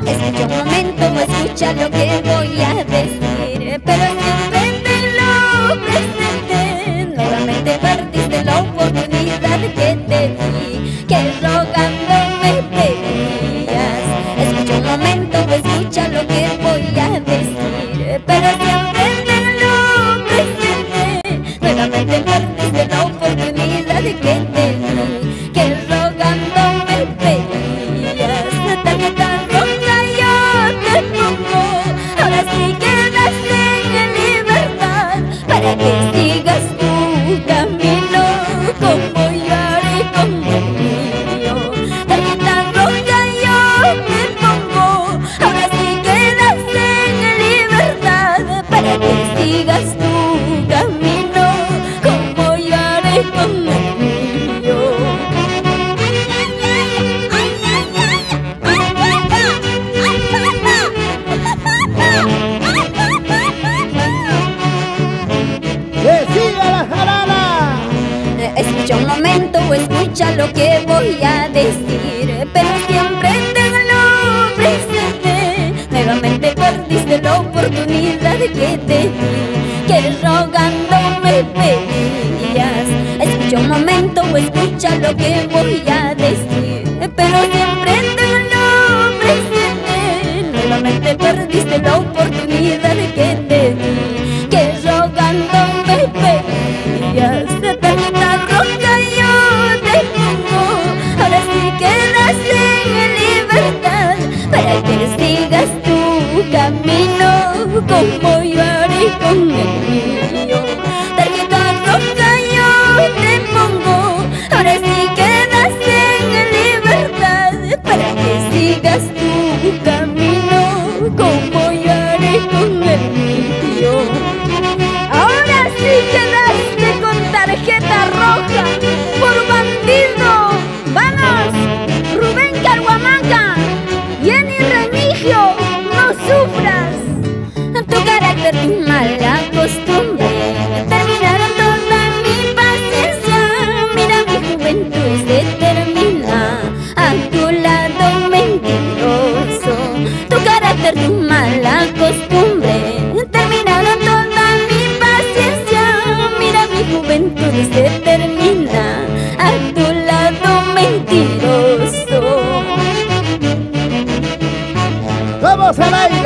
Escucha un momento, escucha lo que voy a decir, pero siempre tenlo presente. Nuevamente perdiste la oportunidad que te di, que rogando me pedías. Escucha un momento, escucha lo que voy a decir, pero siempre tenlo presente. Nuevamente perdiste la oportunidad que te di, que rogando me pedías. Tarjeta roja yo te pongo, ahora sí quedas en libertad, para que sigas tu camino como yo haré con el mío. Tarjeta roja yo te pongo, ahora sí quedas en libertad, para que sigas tu camino como yo haré con el mío. ¡Que siga la jarana! Escucha un momento, escucha lo que voy a decir, pero siempre tenlo presente. Nuevamente perdiste la oportunidad que te di, que rogando me pedías. Escucha un momento, escucha lo que voy a decir, pero siempre tenlo presente. Nuevamente perdiste la oportunidad que te di, que rogando me pedías. Tarjeta roja yo te pongo, ahora sí quedas en libertad, para que sigas tu camino como yo haré con el mío. Tarjeta roja yo te pongo, ahora sí quedas en libertad, para que sigas tu camino como yo haré con el mío. Ahora sí quedaste con tarjeta roja por bandido. ¡Vamos! Rubén Carhuamaca, Jenny Remigio, no sufras. Tu carácter, tu mala costumbre terminaron toda mi paciencia. Mira, mi juventud se termina a tu lado mentiroso. Tu carácter, tu mala costumbre terminaron toda mi paciencia. Mira, mi juventud se termina a tu lado mentiroso. ¡Vamos al aire!